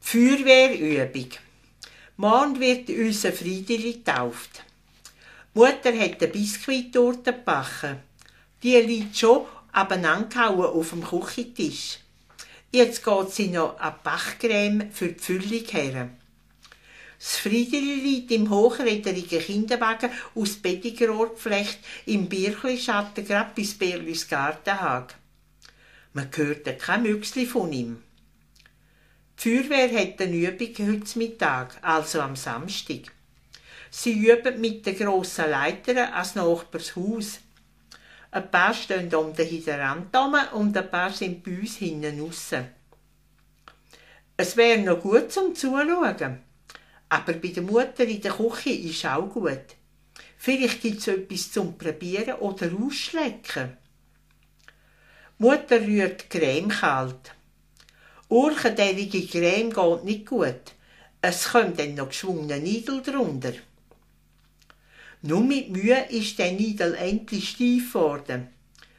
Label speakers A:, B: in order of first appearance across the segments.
A: Feuerwehrübung. Morgen wird unser Friedeli getauft. Die Mutter hat eine Biskuittorte gebacken. Die liegt schon abenangehauen auf dem Küchentisch. Jetzt geht sie noch an die Backcreme für die Füllung her. Das Friedeli liegt im hochräderigen Kinderwagen aus Bettigrohr geflecht im Birchlischatten grad bis Berlis Gartenhag. Man hört kein Müchsli von ihm. Die Feuerwehr hat eine Übung heute Mittag, also am Samstag. Sie üben mit den grossen Leitern ans Nachbarshaus. Ein paar stehen um den Hydrant herum und ein paar sind bei uns hinten aussen. Es wäre noch gut zum Zuschauen. Aber bei der Mutter in der Küche ist auch gut. Vielleicht gibt es etwas zum Probieren oder Ausschlecken. Die Mutter rührt die Creme kalt. Urchendellige Creme geht nicht gut. Es kommt dann noch geschwungene Nidel drunter. Nur mit Mühe ist der Nidel endlich steif geworden.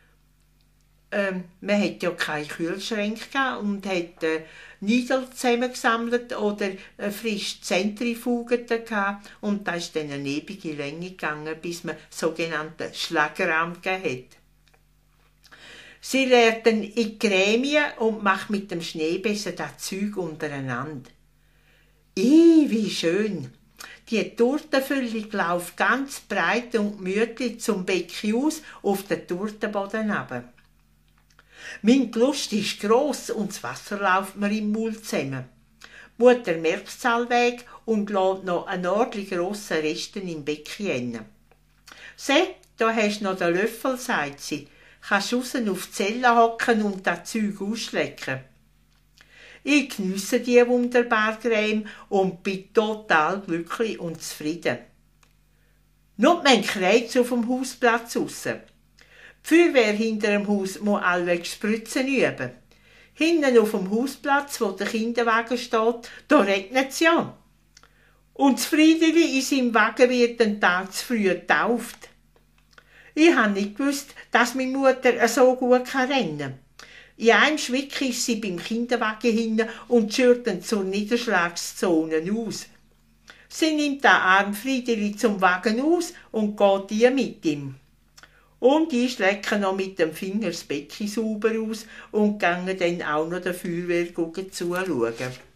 A: Man hat ja keine Kühlschränke und hat Nidel zusammengesammelt oder frisch Zentrifugen gehabt. Und da ist dann eine ewige Länge gegangen, bis man sogenannten Schlagrahm gegeben hat. Sie leert dann in die Creme und macht mit dem Schneebesen das Zeug untereinander. Wie schön! Die Tortenfüllung läuft ganz breit und gemütlich zum Becken aus auf den Tortenboden runter. Mein Lust ist gross und das Wasser läuft mir im Mund zusammen. Die Mutter merkt es allweg und lässt noch einen ordentlich grossen Resten im Becken rein. «Seh, da hast du noch den Löffel», sagt sie. «Kannst aussen auf die Zelle hocken und das Zeug ausschlecken.» Ich geniesse die wunderbare Creme und bin total glücklich und zufrieden. Nur mein Kreuz auf dem Hausplatz raus. Die Feuerwehr hinter dem Haus muss allweg Spritzen üben. Hinten auf dem Hausplatz, wo der Kinderwagen steht, da regnet es ja. Und das Friedeli in seinem Wagen wird den Tag zu früh getauft. Ich habe nicht gewusst, dass meine Mutter so gut rennen kann. In einem Schwick ist sie beim Kinderwagen hin und schürt ihn zur Niederschlagszone aus. Sie nimmt den armen Friedeli zum Wagen aus und geht die mit ihm. Und die schlecken noch mit dem Finger das Becken sauber aus und gehen dann auch noch der Feuerwehr zuschauen.